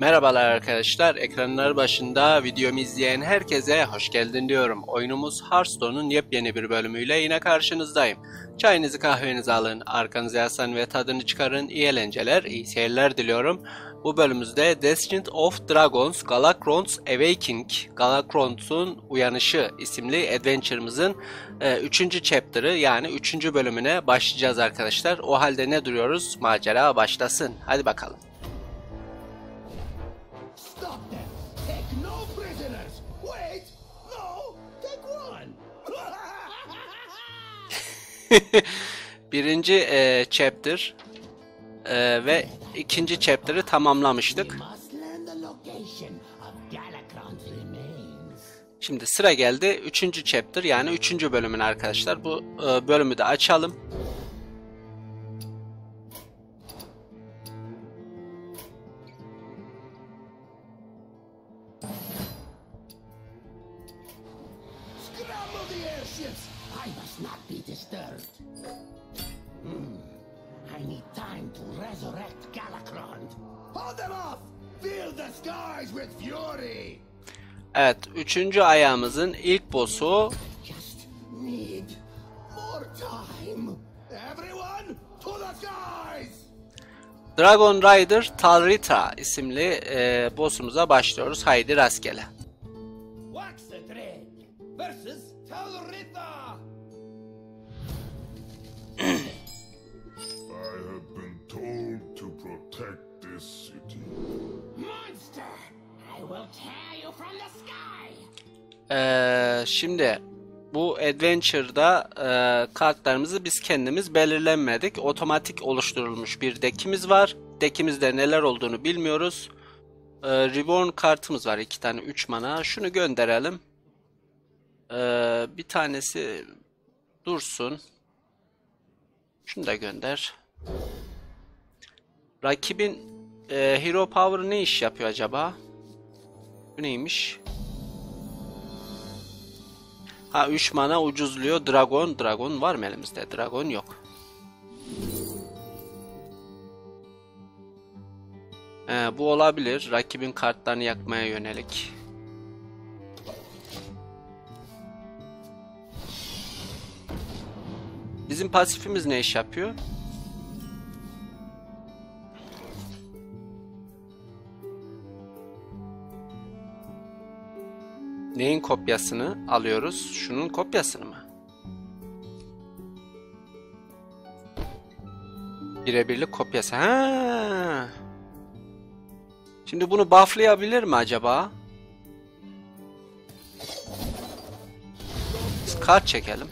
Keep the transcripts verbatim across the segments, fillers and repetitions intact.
Merhabalar arkadaşlar, ekranlar başında videomu izleyen herkese hoş geldin diyorum. Oyunumuz Hearthstone'un yepyeni bir bölümüyle yine karşınızdayım. Çayınızı kahvenizi alın, arkanıza yaslanın ve tadını çıkarın. İyi eğlenceler, iyi seyirler diliyorum. Bu bölümümüzde Descent of Dragons, Galakrond's Awakening, Galakrond'un Uyanışı isimli adventure'ımızın üçüncü chapter'ı yani üçüncü bölümüne başlayacağız arkadaşlar. O halde ne duruyoruz? Macera başlasın. Hadi bakalım. Birinci e, chapter e, ve ikinci chapter'ı tamamlamıştık. Şimdi sıra geldi üçüncü chapter yani üçüncü bölümün arkadaşlar. Bu e, bölümü de açalım. Evet, üçüncü ayağımızın ilk boss'u Dragon Rider Talrita isimli e, boss'umuza başlıyoruz. Haydi rastgele. Ee, şimdi bu adventure'da e, kartlarımızı biz kendimiz belirlenmedik. Otomatik oluşturulmuş bir deck'imiz var. Deck'imizde neler olduğunu bilmiyoruz. Ee, Reborn kartımız var. iki tane üç mana. Şunu gönderelim. Ee, bir tanesi dursun. Şunu da gönder. Rakibin e, Hero Power ne iş yapıyor acaba? Bu neymiş? Ha üç mana ucuzluyor. Dragon. Dragon var mı elimizde? Dragon yok. Ee, bu olabilir. Rakibin kartlarını yakmaya yönelik. Bizim pasifimiz ne iş yapıyor? Neyin kopyasını alıyoruz? Şunun kopyasını mı? Birebirlik kopyası. Ha. Şimdi bunu bufflayabilir mi acaba? Biz kart çekelim.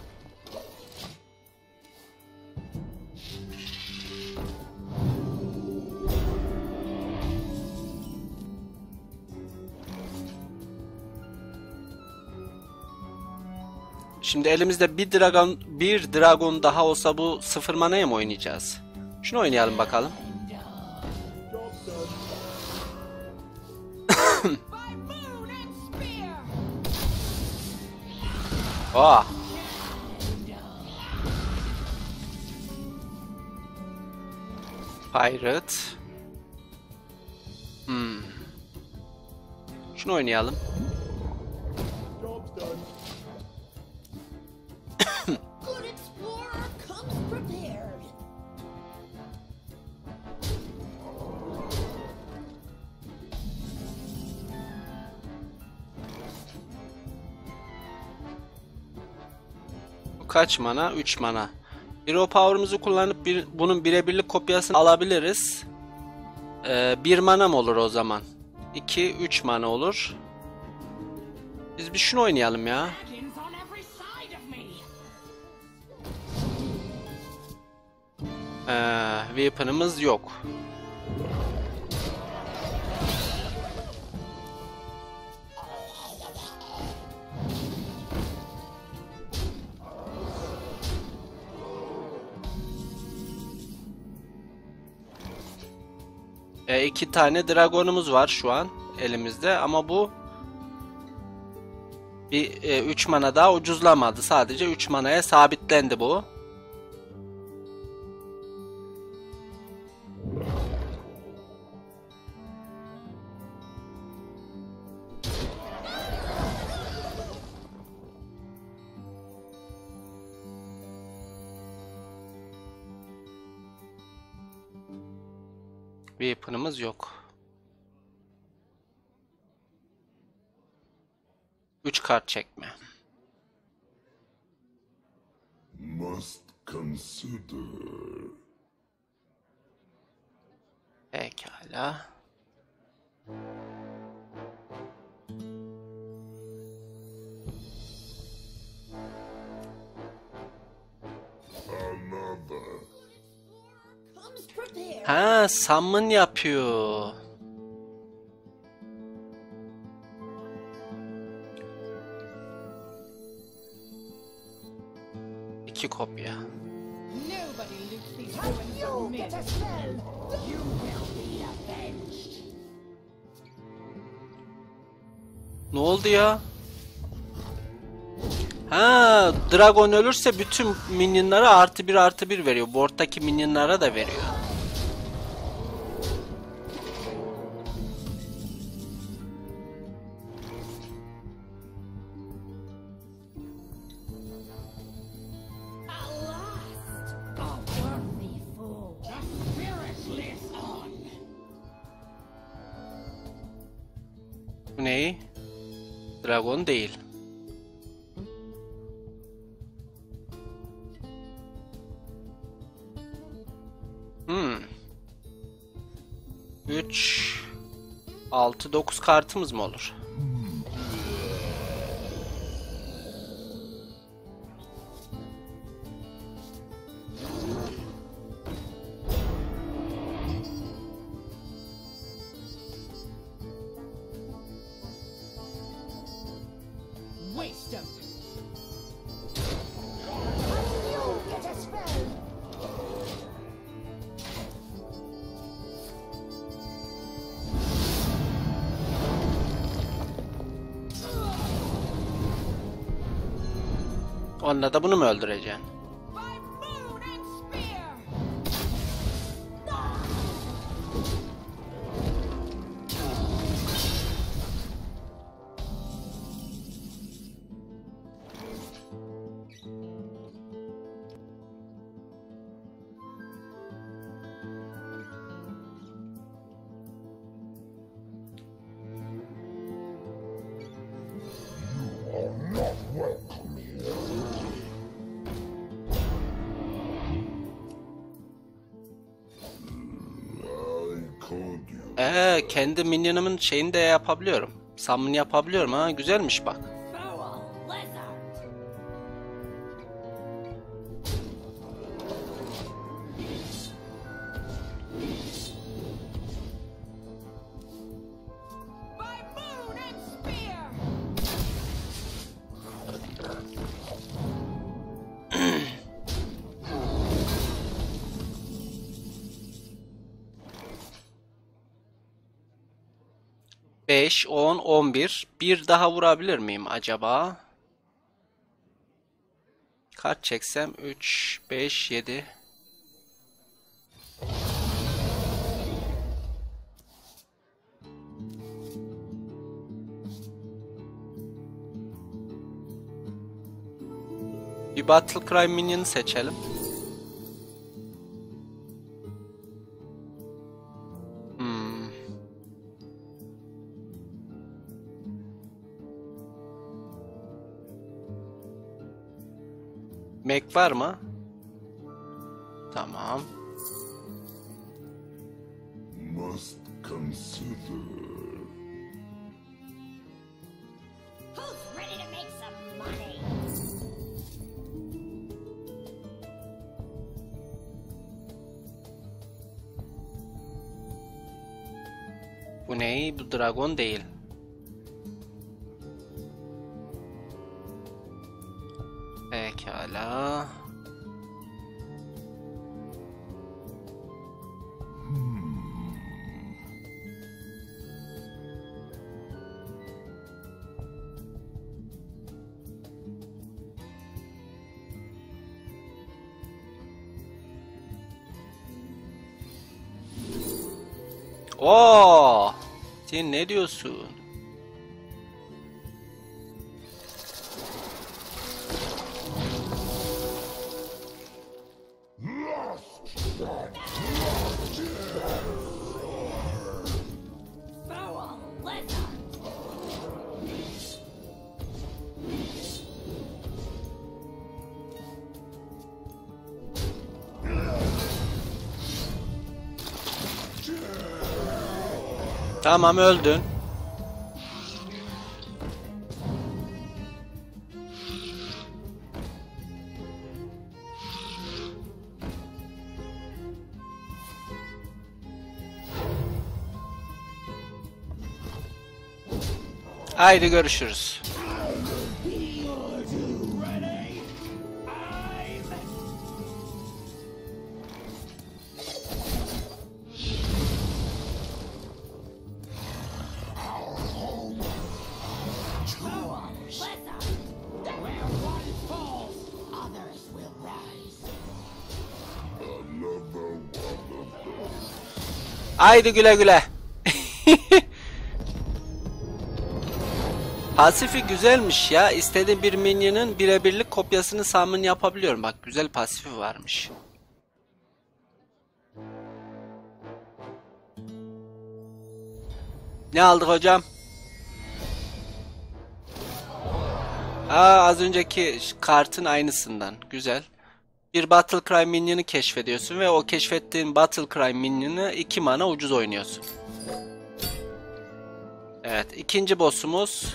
Şimdi elimizde bir dragon bir dragon daha olsa bu sıfır manaya mı oynayacağız? Şunu oynayalım bakalım. Oh. Pirate. Hmm. Şunu oynayalım. Kaç mana? üç mana. Hero Power'ımızı kullanıp bir, bunun birebirlik kopyasını alabiliriz. Ee, bir mana mı olur o zaman? iki üç mana olur. Biz bir şunu oynayalım ya. Ee, weapon'ımız yok. E, iki tane dragonumuz var şu an elimizde ama bu bir e, üç mana daha ucuzlamadı. Sadece üç manaya sabitlendi bu. Weapon'ımız yok. üç kart çekme. Must consider. Pekala. Another. Ha, summon yapıyor. İki kopya. Ne oldu ya? Ha, Dragon ölürse bütün minyonlara artı bir artı bir veriyor. Board'daki minyonlara da veriyor. Bu ne? Dragon değil. Hmm. üç altı dokuz kartımız mı olur? Onunla da bunu mu öldüreceksin? Ee, kendi minyonumun şeyini de yapabiliyorum. Summon yapabiliyorum ha, güzelmiş bak. beş, on, on bir. Bir daha vurabilir miyim acaba? Kaç çeksem? üç, beş, yedi. Bir Battle Cry Minion'ı seçelim. Hmm. Mac var mı? Tamam. Must consider. Who's ready to make some money? Bu ne? Bu dragon değil. Pekala. Oo! Sen ne diyorsun? Tamam, öldün. Haydi görüşürüz. Haydi güle güle. Pasifi güzelmiş ya. İstediğim bir minyonun birebirlik kopyasını summon yapabiliyorum. Bak, güzel pasifi varmış. Ne aldık hocam? Aa, az önceki kartın aynısından. Güzel. Bir Battle Cry minyonu keşfediyorsun ve o keşfettiğin Battle Cry minyonu iki mana ucuz oynuyorsun. Evet, ikinci boss'umuz.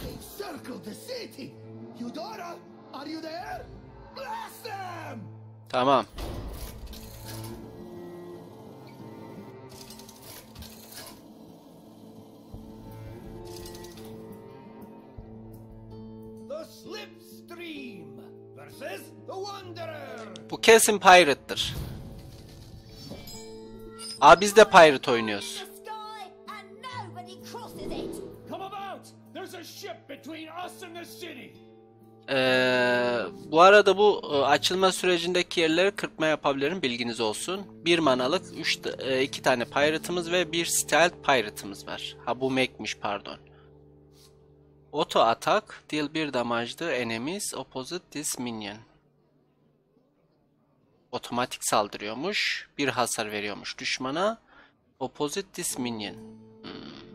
Tamam. Bu kesin Pirate'dır. Aa, biz de Pirate oynuyoruz. Ee, bu arada bu açılma sürecindeki yerleri kırpma yapabilirim, bilginiz olsun. Bir manalık üç, iki tane Pirate'ımız ve bir Stealth Pirate'ımız var. Ha, bu Mac'miş, pardon. Auto attack, deal bir damage to enemies opposite this minion. Otomatik saldırıyormuş. Bir hasar veriyormuş düşmana. Opposite this minion. Hmm.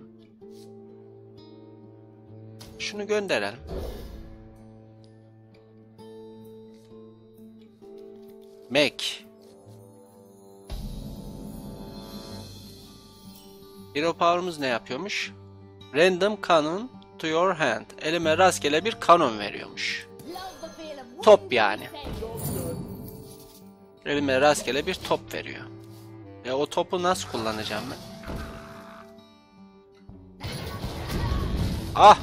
Şunu gönderelim. Mac. Hero Power'ımız ne yapıyormuş? Random Cannon to your hand. Elime rastgele bir kanon veriyormuş. Top yani. Elime rastgele bir top veriyor. E o topu nasıl kullanacağım ben? Ah!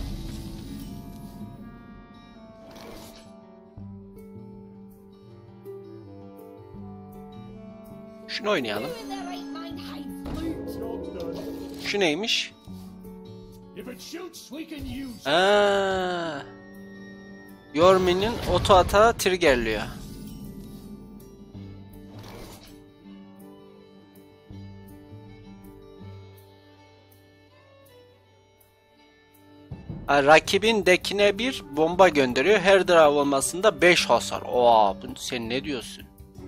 Şunu oynayalım. Şu neymiş? Aa, your minion auto ata triggerliyor. Rakibin dekine bir bomba gönderiyor. Her draw olmasında beş hasar. Oo, sen ne diyorsun?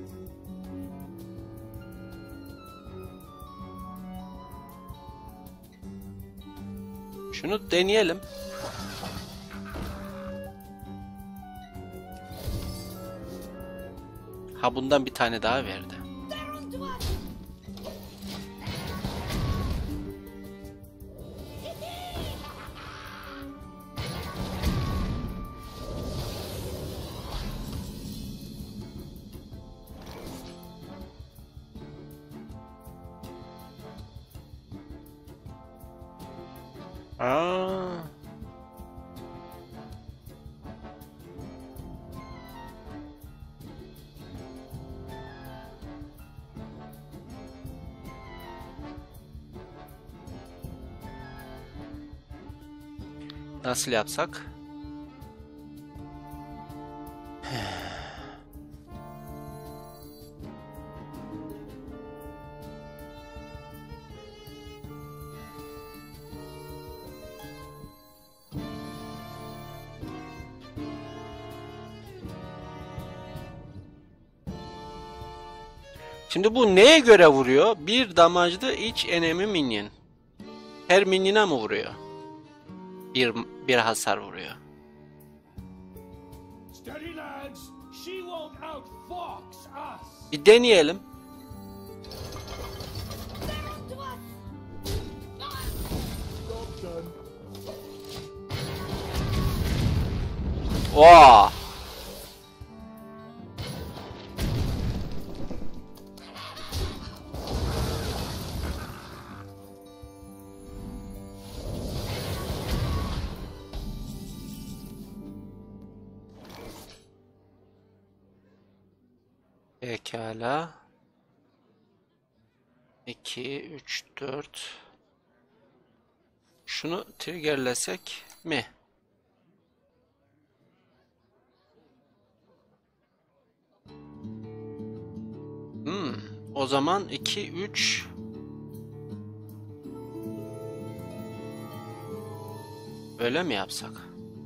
Şunu deneyelim. Ha, bundan bir tane daha verdi. Aa. Nasıl yapsak? Şimdi bu neye göre vuruyor? Bir damage'da each enemy minion. Her minyona mı vuruyor? Bir, bir hasar vuruyor. Bir deneyelim. Oha! Pekala. iki, üç, dört. Şunu triggerlesek mi? Hmm, o zaman iki, üç. Öyle mi yapsak?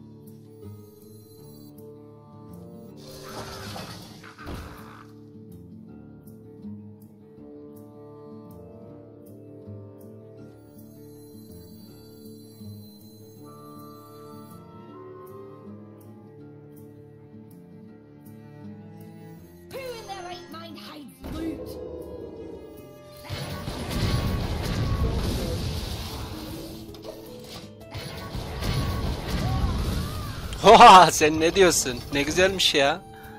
Who in their right mind hides loot? Oha, sen ne diyorsun? Ne güzelmiş ya.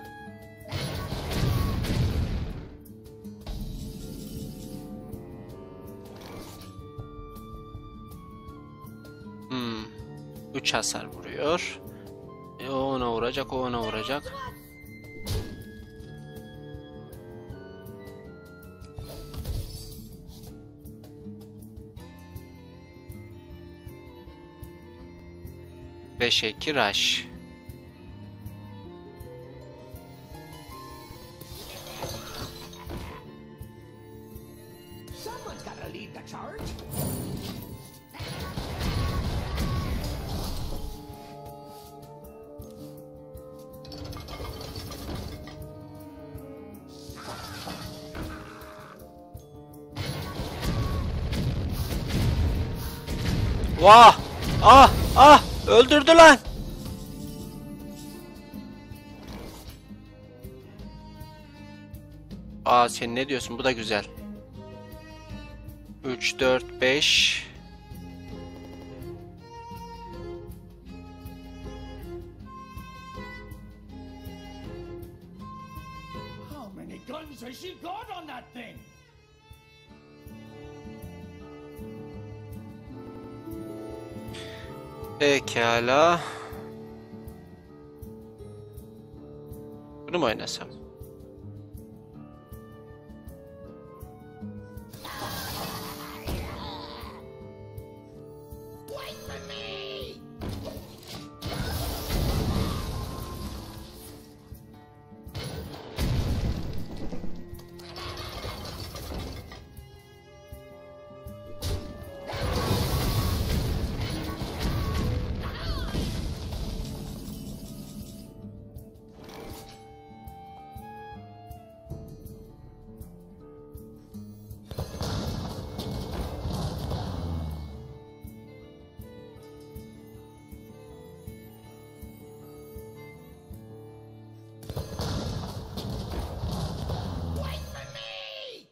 Hmm. üç hasar vuruyor. E, o ona vuracak, o ona vuracak. beşe iki rush. Someone's gotta lead the charge. Vah! Ah! Ah! Öldürdü lan! Aa, sen ne diyorsun? Bu da güzel. üç, dört, beş. How many guns has she got on that thing? Pekala. Bunu mu oynasam? Wait for me! Wait for me!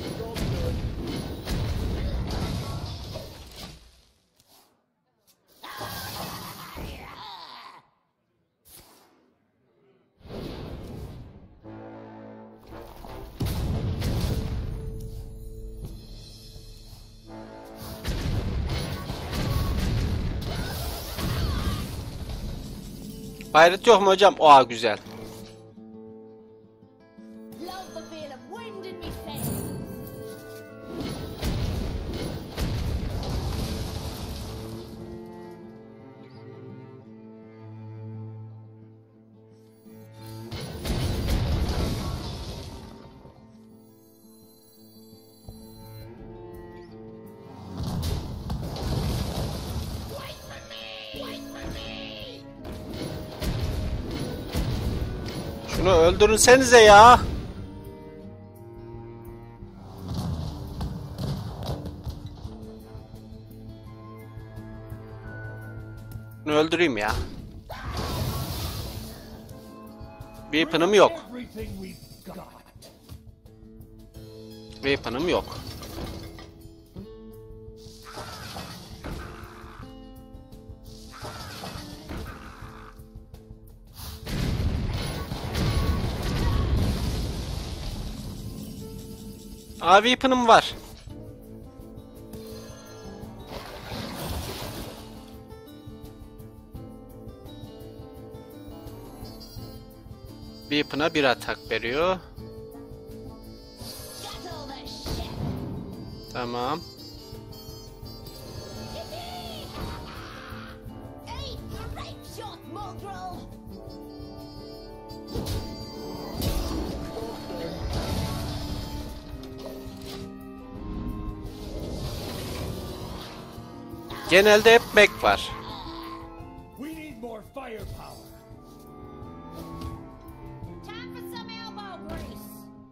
Hayret yok mu hocam? Oha, güzel. Love the feel of wind in me face. Wait for me! Wait for me! Şunu öldürünsenize ya. Şunu öldüreyim ya. Weapon'ım yok. Everything we've got. Weapon'ım yok. Aa, Weapon'ım var. Weapon'a bir atak veriyor. Scuttle the ship. Tamam. Hey, rape shot, mongrel. Genelde hep Mac var. We need more firepower. Time for some elbow grease.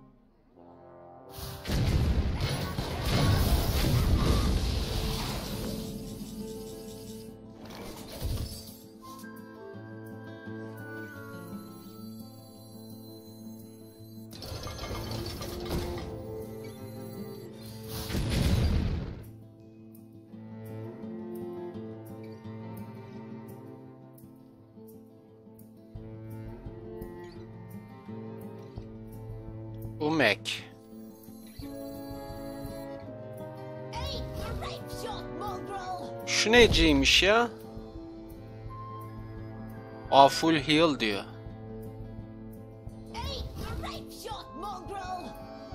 Bu Mac. Hey, rape shot, mongrel. Şu neciymiş ya? Aa, full heal diyor. Hey, rape shot, mongrel.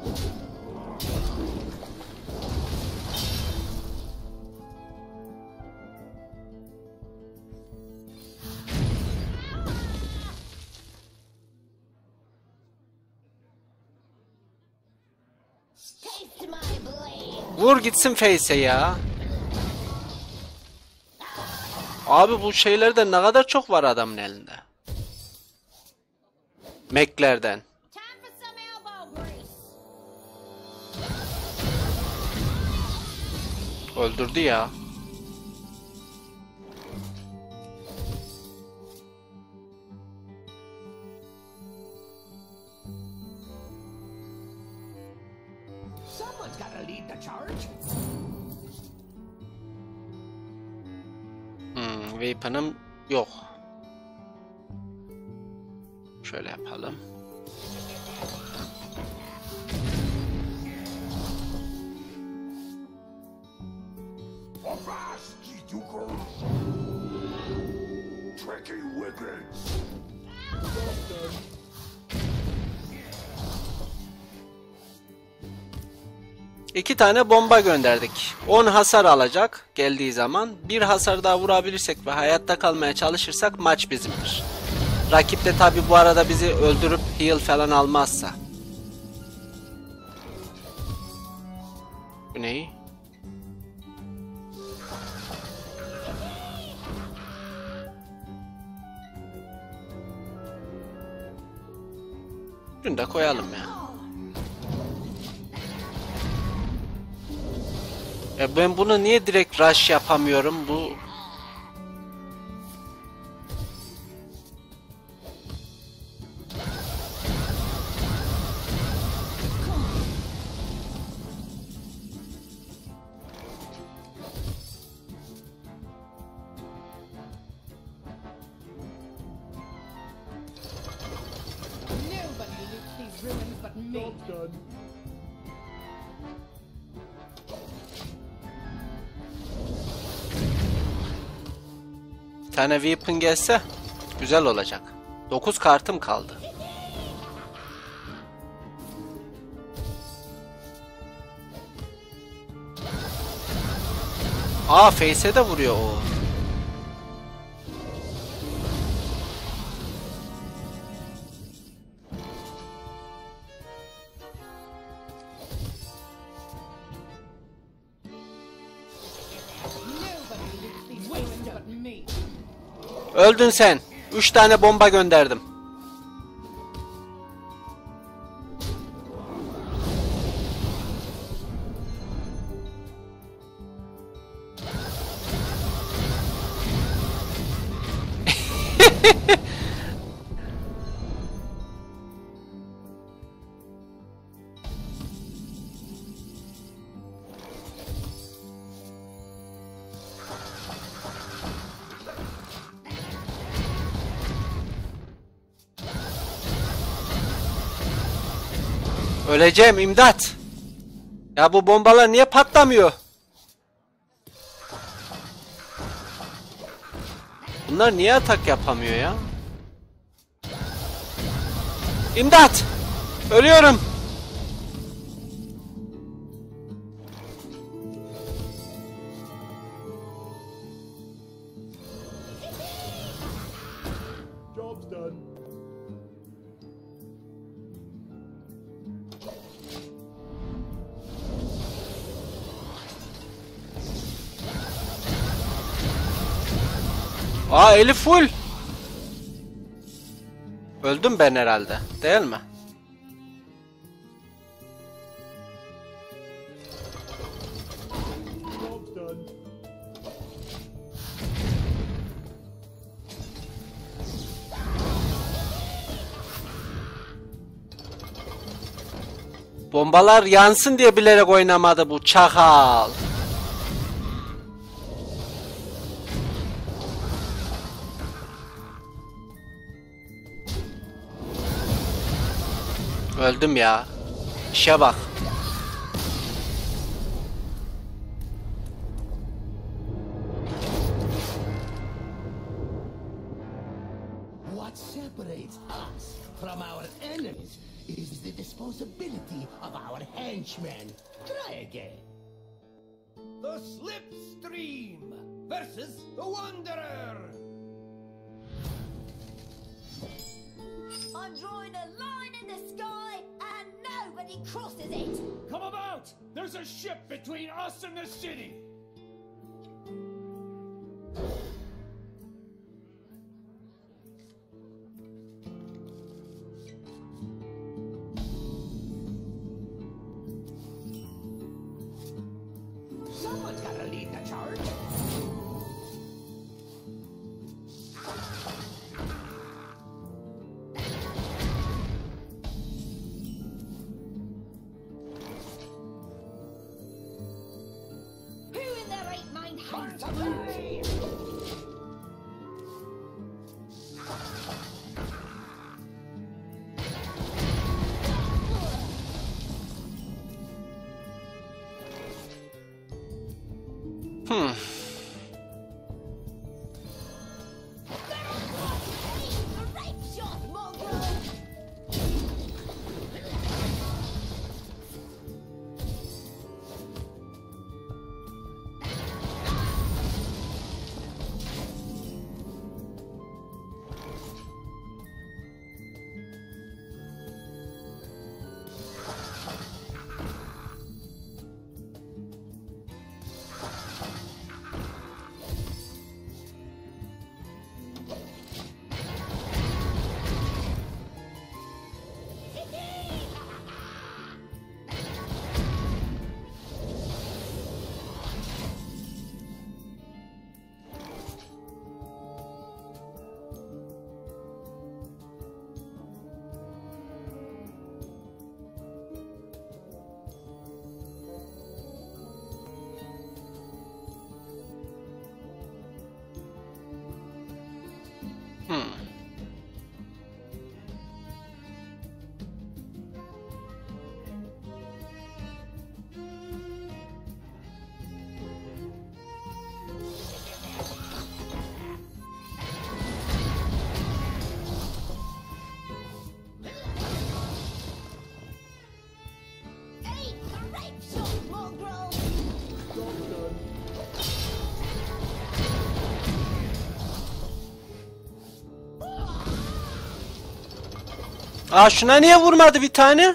Taste my blade. Vur gitsin Face'e ya. Abi bu şeylerde ne kadar çok var adamın elinde. Mac'lerden. Time for some elbow grease. Öldürdü ya. Someone's gotta lead the charge. Hmm, Weapon'ım yok. Şöyle yapalım. Avast, ye Dukers! Tricky wickets! İki tane bomba gönderdik. on hasar alacak geldiği zaman. Bir hasar daha vurabilirsek ve hayatta kalmaya çalışırsak maç bizimdir. Rakip de tabi bu arada bizi öldürüp heal falan almazsa. Bu neyi? Şunu da koyalım ya. Ya ben bunu niye direkt rush yapamıyorum? Bu Nobody loots these ruins but me. bir tane weapon gelse güzel olacak. dokuz kartım kaldı. Aa, Face'e de vuruyor o. Nobody loots these ruins but me. Öldün sen. Üç tane bomba gönderdim. Öleceğim, imdat. Ya bu bombalar niye patlamıyor? Bunlar niye atak yapamıyor ya? İmdat! Ölüyorum. Job's done. Aa, eli full. Öldüm ben herhalde, değil mi? Job's done. Bombalar yansın diye bilerek oynamadı bu çakal. Öldüm ya. İşe bak. What separates us from our enemies is the disposability of our henchmen. Try again. The Slipstream versus the Wanderer. I'm drawing a line in the sky and nobody crosses it. Come about! There's a ship between us and the city! Someone's gotta lead the charge! Who in their right mind hates a blue? Hmm. Great shot, mongrel! Hmm. Hey, great shot, mongrel! Job's done. Aa, şuna niye vurmadı bir tane?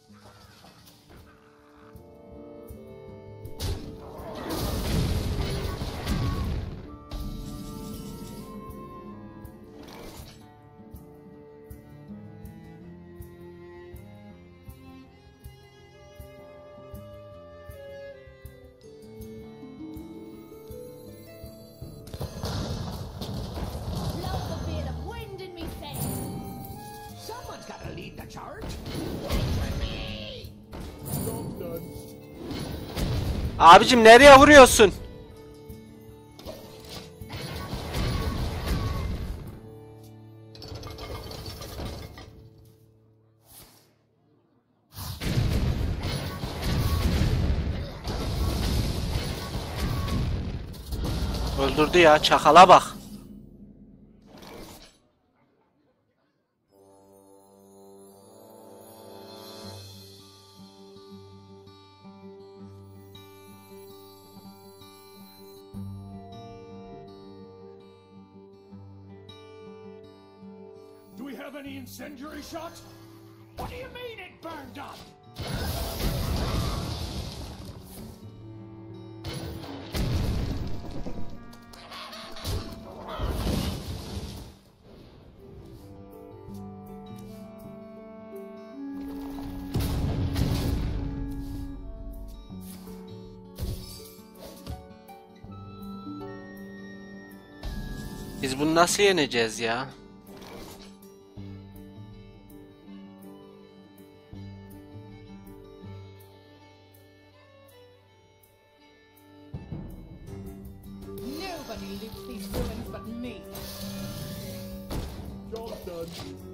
Love the bit of wind in me sails. Someone's gotta lead the charge! Job's done. Abicim nereye vuruyorsun? Öldürdü ya, çakala bak. Do we have any incendiary shots? What do you mean it burned up? Biz bunu nasıl yeneceğiz ya? Nobody loots these ruins but me. Job done.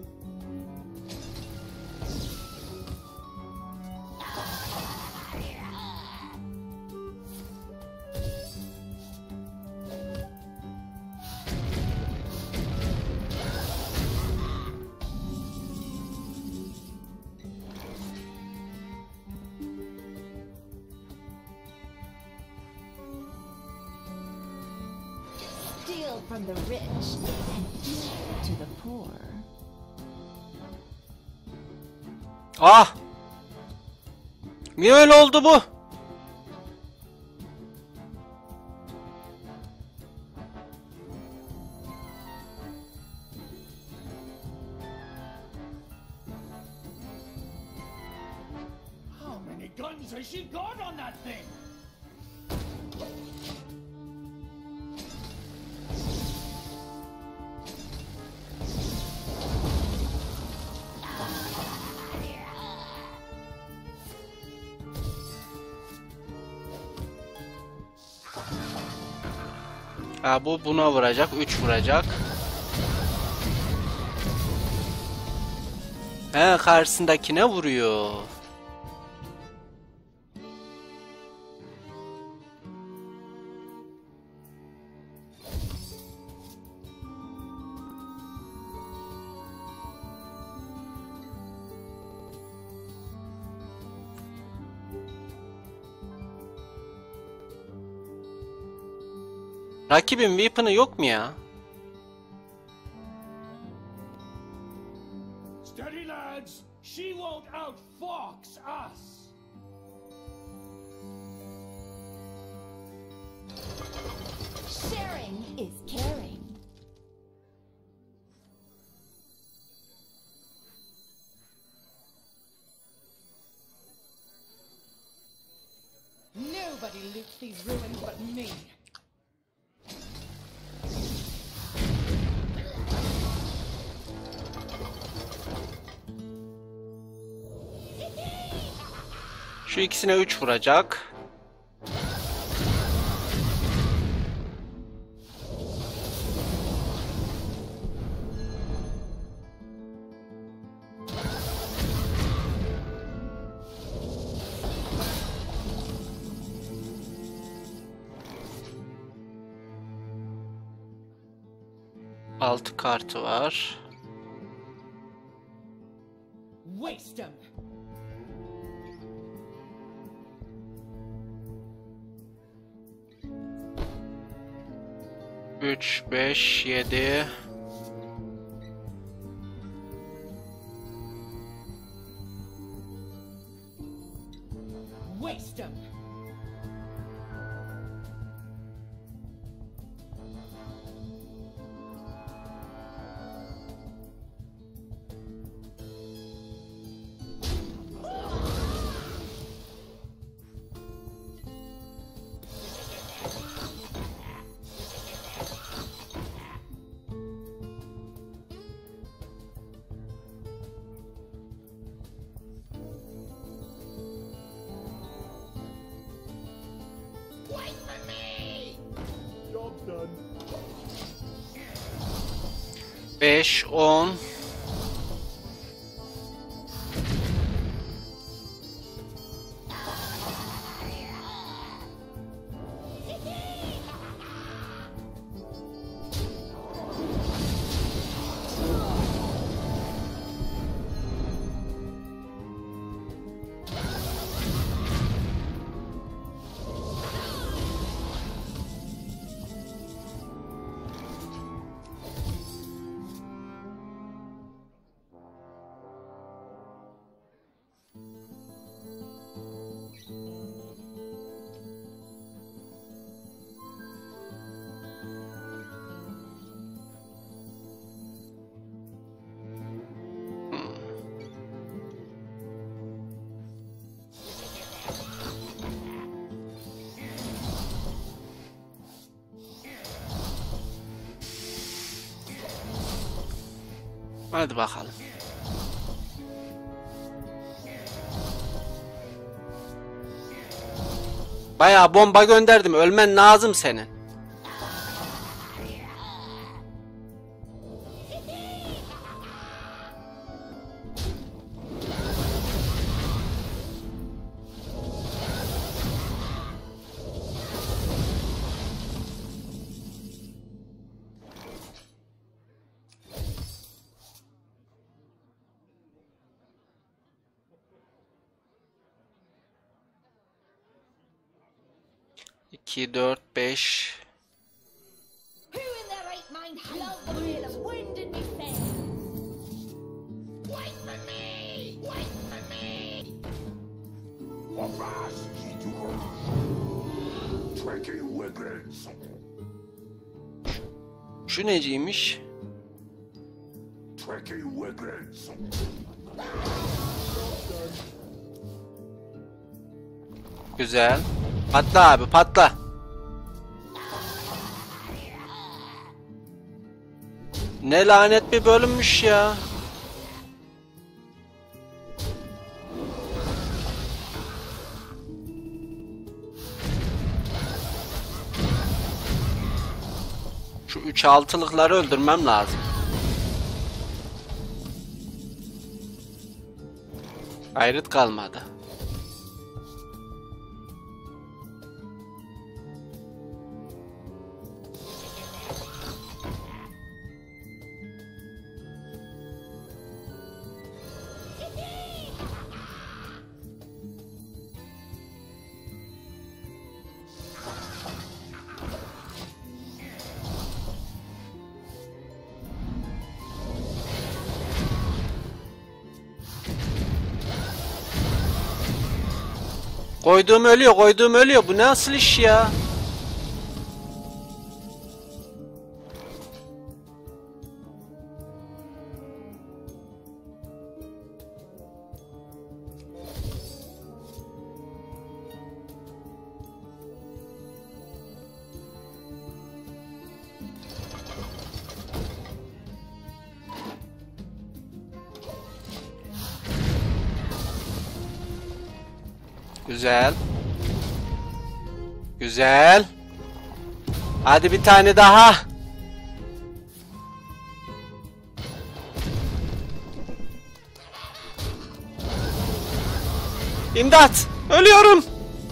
Steal from the rich and give to the poor. Ah! Niye öyle oldu bu? How many guns has she got on that thing? Ha, bu buna vuracak, üç vuracak. He, karşısındakine vuruyor. Rakibin weapon'ı yok mu ya? Steady, lads. She won't outfox us. Sharing is caring. Nobody loots these ruins but me. Şu ikisine üç vuracak. Altı kartı var. Waste 'em. üç, beş, yedi. Waste 'em. Job's done. beş, on. Hadi bakalım. Bayağı bomba gönderdim. Ölmen lazım senin. iki, dört, beş. Who in their right mind loves the feel of wind in me face? Wait for me! Wait for me! Wafas, Kitukon. Trekkie Wiggins. Şu neciymiş? Trekkie Wiggins. Güzel. Patla abi, patla. Ne lanet bir bölünmüş ya. Şu üç altılıkları öldürmem lazım. Gayret kalmadı. Koyduğum ölüyor, koyduğum ölüyor. Bu nasıl iş ya? Güzel. Güzel. Hadi bir tane daha. İmdat! Ölüyorum.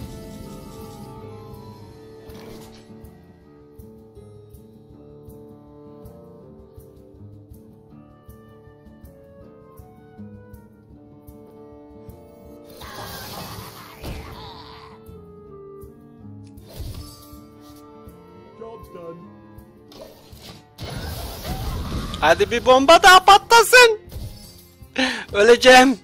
Job's done. Hadi bir bomba daha patlasın. Öleceğim.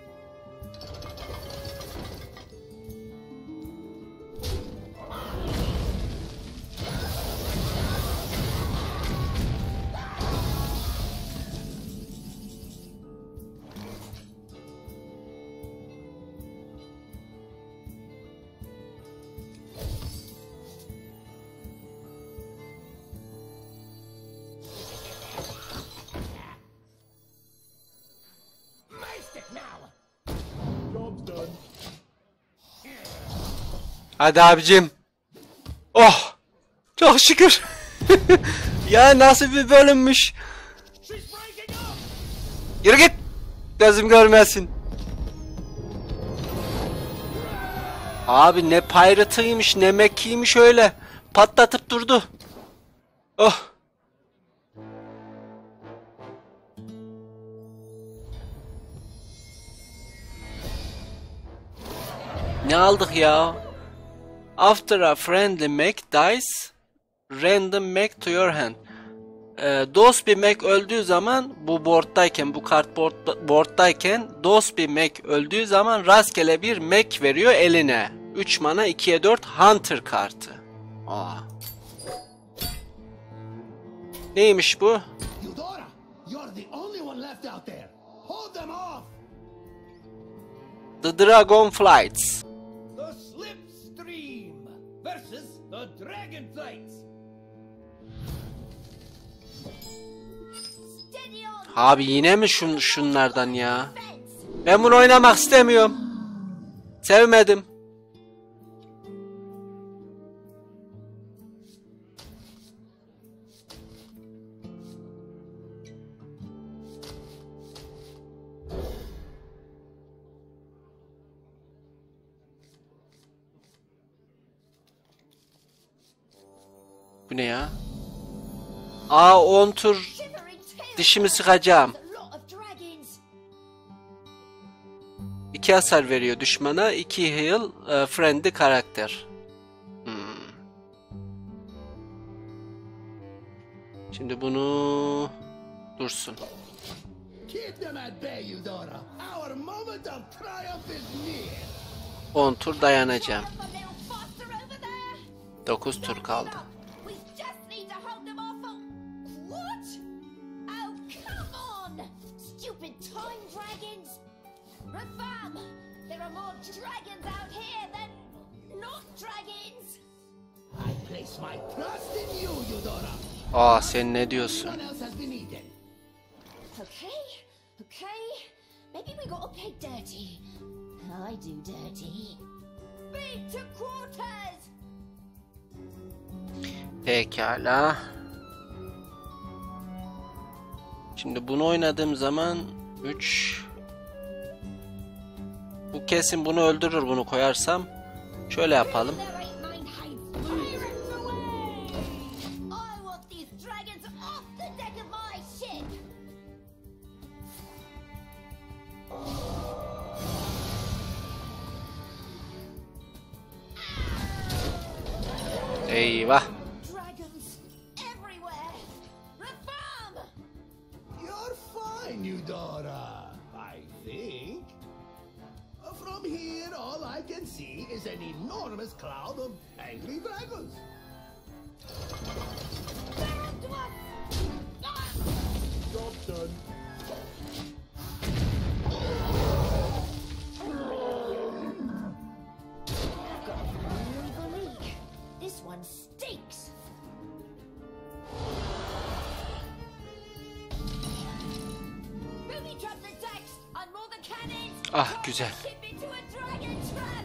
Job's done. Hadi abicim. Oh! Çok şükür. Ya nasıl bir bölünmüş. Yürü git. Gözüm görmesin. Abi ne pirate'ıymış ne mekiymiş öyle. Patlatıp durdu. Oh. Ne aldık ya? After a friendly mech dies, random mech to your hand. Ee, dost bir mech öldüğü zaman, bu board'dayken, bu kart board, board'dayken dost bir mech öldüğü zaman rastgele bir mech veriyor eline. üç mana ikiye dört Hunter kartı. Aa. Neymiş bu? Eudora, you're the only one left out there. Hold them off! The Dragon Flights. The Slipstream versus the Dragonflights. Steady on. Abi yine mi şun şunlardan ya? Ben bunu oynamak istemiyorum. Sevmedim. Bu ne ya? Aa on tur Shivering tail dişimi sıkacağım. a lot of dragons. iki hasar veriyor düşmana. iki heal e, friendly karakter. Hmm. Şimdi bunu dursun. Keep them at bay, Eudora. Our moment of triumph is near. on tur dayanacağım. Up a little faster over there. dokuz tur kaldı. We just need to hold them off. for- What? Oh, come on! Stupid time dragons! Reform! There are more dragons out here than not dragons! I place my trust in you, Eudora. Aa sen ne diyorsun? What else has been eaten? Okay, okay. Maybe we gotta play dirty. I do dirty. Beat to quarters! Pekala. Şimdi bunu oynadığım zaman üç. Bu kesin bunu öldürür bunu koyarsam. Şöyle yapalım. There ain't nine hides. Pirates away! I want these dragons off the deck of my ship! Eyvah. Dragons everywhere! Reform! You're fine, Eudora. I think. From here, all I can see is an enormous cloud of angry dragons. They're onto us! Ah! Job done. I've got a family colleague. This one stinks! Booby traps attacks! Unmoor the cannons! Ah, Turn güzel. the ship into a dragon trap!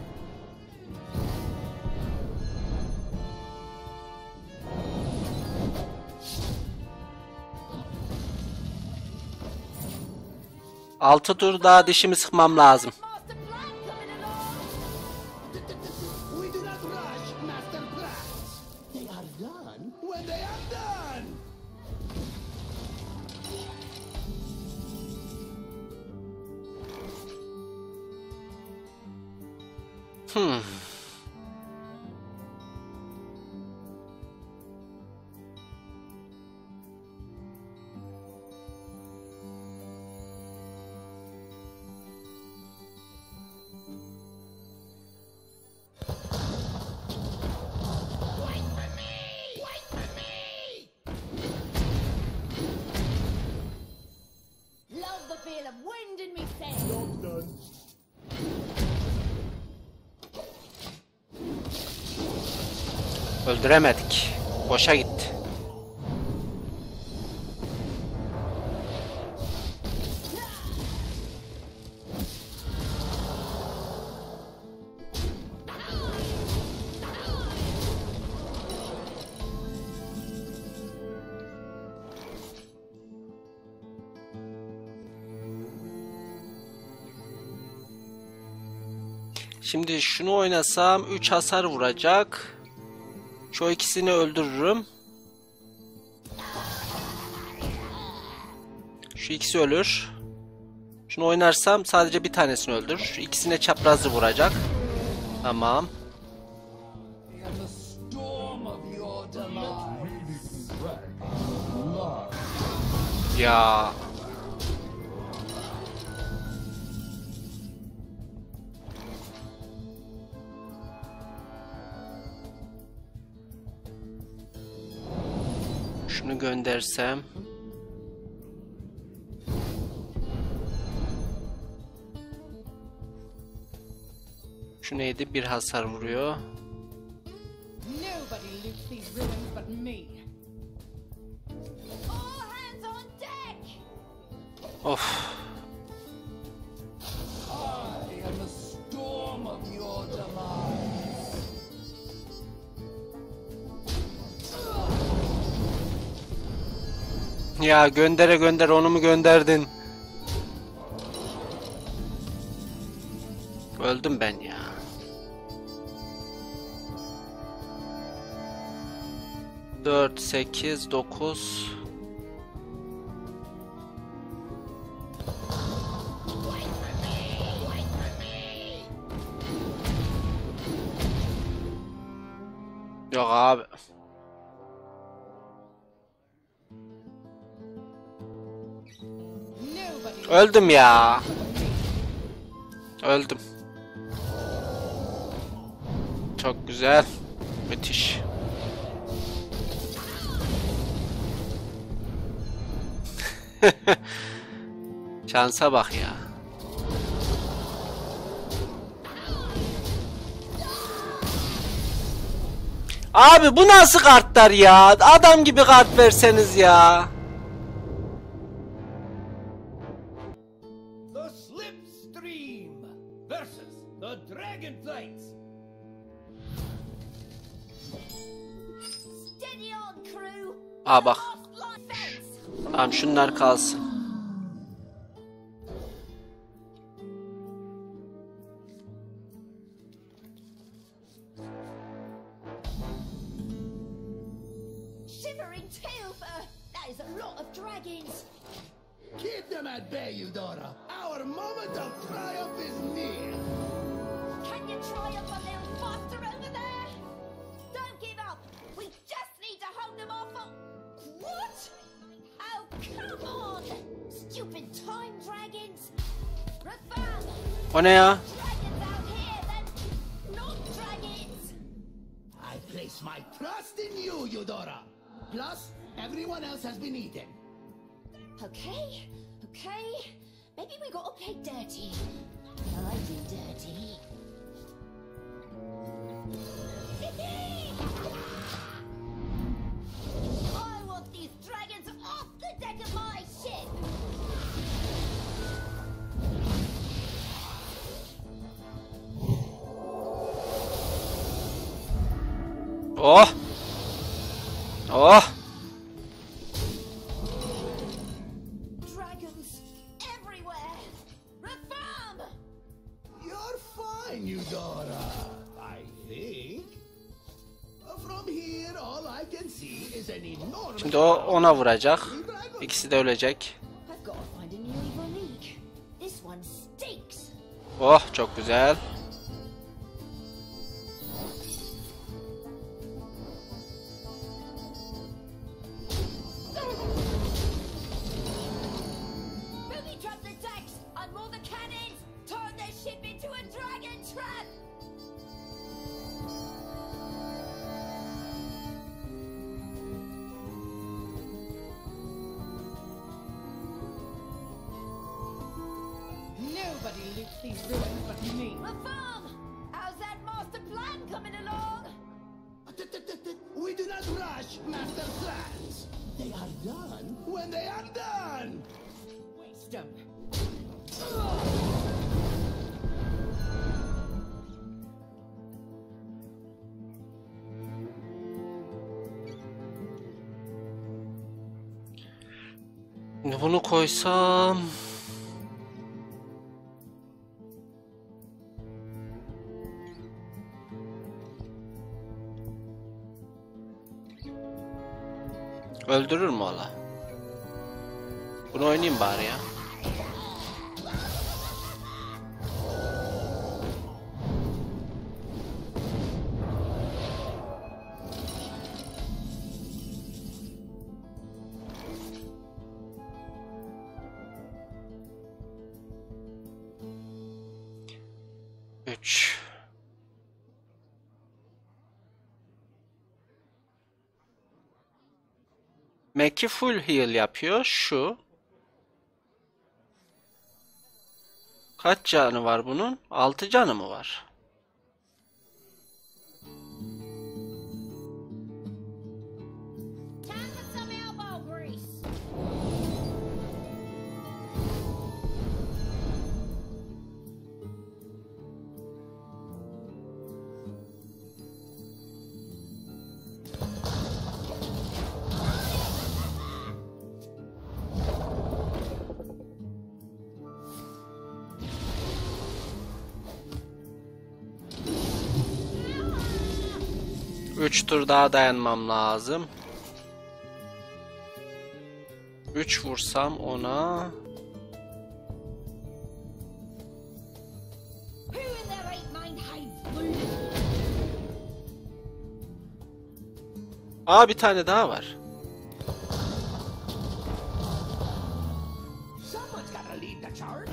altı tur daha dişimi sıkmam lazım. Master Plan coming along! We do not rush, Master Blast. They are done when they are done. Hmm. Love the feel of wind in me sails. Job done. Öldüremedik. Boşa gitti. Şimdi şunu oynasam üç hasar vuracak. Şu ikisini öldürürüm. Şu ikisi ölür. Şunu oynarsam sadece bir tanesini öldürür. Şu ikisine çaprazı vuracak. Tamam. In the storm of your demise. Ya. Şunu göndersem. Şu neydi? Bir hasar vuruyor. Nobody loots these ruins but me. All hands on deck! Of. I am the storm of your demise. Ya göndere gönder, onu mu gönderdin? Öldüm ben ya. Dört, sekiz, dokuz. Yok abi. Nobody Öldüm ya. Öldüm. Çok güzel. Müthiş. Şansa bak ya. Abi bu nasıl kartlar ya? Adam gibi kart verseniz ya. The Slipstream versus the Dragonflights. Steady on, crew. Aa bak. Offline fence. Tamam şunlar kalsın. Shivering tailfer. That is a lot of dragons. Keep them at bay, Eudora. Our moment of triumph is near. Can you triumph a little faster over there? Don't give up. We just need to hold them off. For... What? Oh, come on. Stupid time dragons. Reform. O ne ya? Dragons out here, then not dragons. I place my trust in you, Eudora. Plus, everyone else has been eaten. Okay, okay. Maybe we gotta play dirty. I do dirty. I want these dragons off the deck of my ship. Oh. Oh. Dragons everywhere. Reform. You're fine, Eudora. I think. From here, all I can see is an enormous. Şimdi o ona vuracak. İkisi de ölecek. I've got to find a new evil league. This one stinks. Oh çok güzel. Booby trap the decks! Unmoor the cannons! Turn their ship into a dragon trap! Nobody loots these ruins but me. Reform! How's that master plan coming along? We do not rush master plans. They are done when they are done. Waste them. Bunu koysam. Öldürür mü ola? Bunu oynayayım bari ya. Üç. Mac'i full heal yapıyor. Şu. Kaç canı var bunun? altı canı mı var? Time for some elbow grease! üç tur daha dayanmam lazım. üç vursam ona. Who in their right mind hides blue? Aa, bir tane daha var. Someone's gotta lead the charge.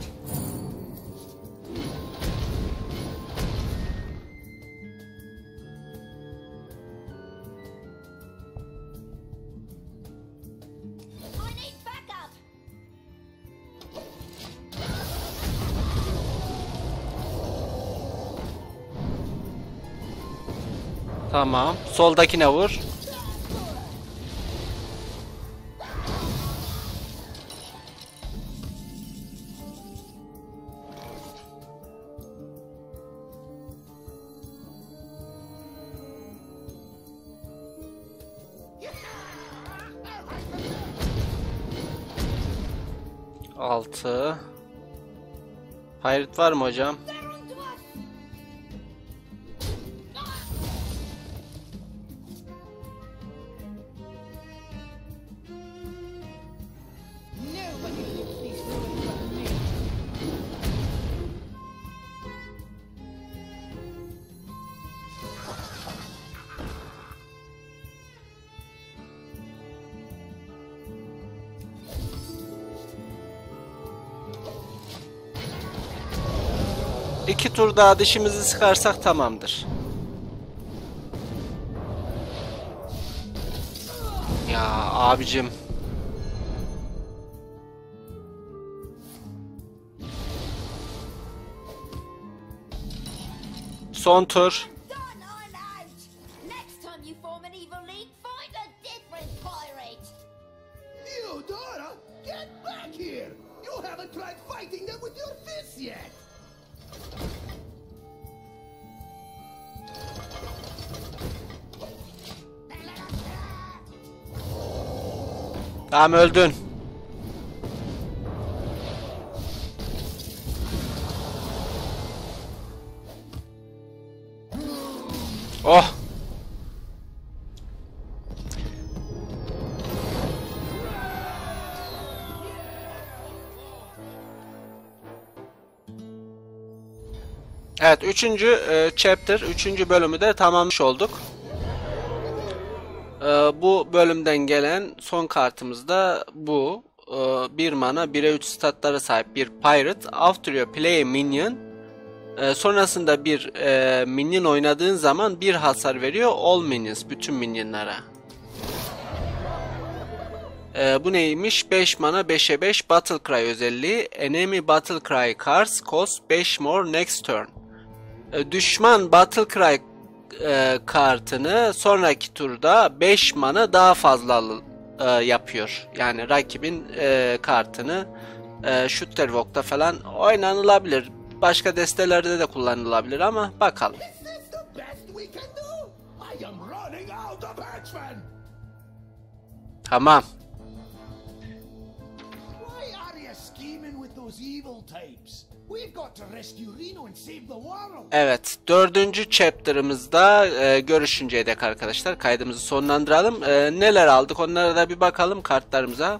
I need backup. Tamam. Soldakine vur. altı. Pirate var mı hocam? They're onto us. Nobody loots these ruins but me. İki tur daha dişimizi sıkarsak tamamdır. Ya abicim. Son tur. Done, I'm out. Next time you form an evil league, find a different pirate. Eudora, get back here! You haven't tried fighting them with your fists yet! Tamam, öldün. Oh. Evet, üçüncü e, chapter, üçüncü bölümü de tamamlamış olduk. E, bu bölümden gelen son kartımız da bu. E, bir mana, bire üç statlara sahip bir pirate. After you play a minion. E, sonrasında bir e, minion oynadığın zaman bir hasar veriyor all minions, bütün minyonlara. E, bu neymiş? beş mana, beşe beş Battle Cry özelliği. Enemy Battle Cry cards cost beş more next turn. E, düşman Battle Cry e, kartını sonraki turda beş mana daha fazla e, yapıyor. Yani rakibin e, kartını e, Shutterbox'ta falan oynanılabilir. Başka destelerde de kullanılabilir ama bakalım. Is this the best we can do? I am running out of henchmen! Tamam. Why are you scheming with those evil types? We've got to rescue Reno and save the world. Evet, dördüncü chapter'ımızda e, görüşünceye dek arkadaşlar kaydımızı sonlandıralım. E, neler aldık onlara da bir bakalım kartlarımıza.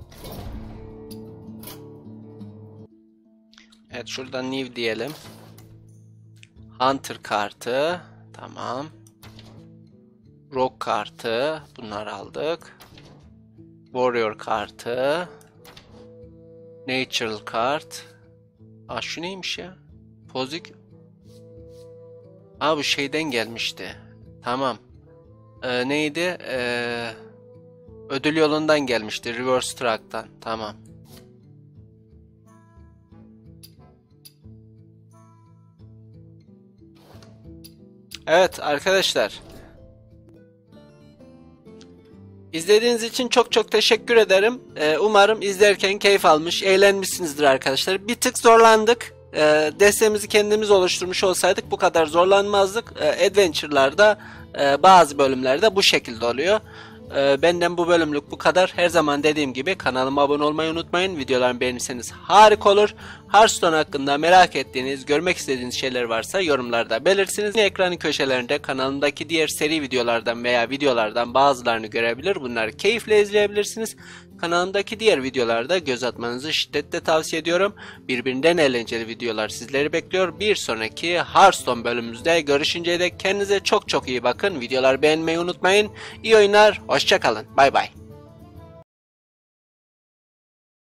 Evet, şuradan new diyelim. Hunter kartı. Tamam. Rock kartı. Bunları aldık. Warrior kartı. Natural kart. Aa, şu neymiş ya? Pozik. Aa, bu şeyden gelmişti. Tamam. Ee, neydi? Ee, ödül yolundan gelmişti. Reverse Track'tan. Tamam. Evet arkadaşlar. İzlediğiniz için çok çok teşekkür ederim. Ee, umarım izlerken keyif almış, eğlenmişsinizdir arkadaşlar. Bir tık zorlandık. Ee, destemizi kendimiz oluşturmuş olsaydık bu kadar zorlanmazdık. Ee, Adventure'larda e, bazı bölümlerde bu şekilde oluyor. Ee, benden bu bölümlük bu kadar. Her zaman dediğim gibi kanalıma abone olmayı unutmayın. Videolarımı beğenirseniz harika olur. Hearthstone hakkında merak ettiğiniz, görmek istediğiniz şeyler varsa yorumlarda belirtsiniz. Ekranın köşelerinde kanalımdaki diğer seri videolardan veya videolardan bazılarını görebilir. Bunları keyifle izleyebilirsiniz. Kanalımdaki diğer videolarda göz atmanızı şiddetle tavsiye ediyorum. Birbirinden eğlenceli videolar sizleri bekliyor. Bir sonraki Hearthstone bölümümüzde görüşünceye dek kendinize çok çok iyi bakın. Videoları beğenmeyi unutmayın. İyi oyunlar, hoşça kalın. Bay bay.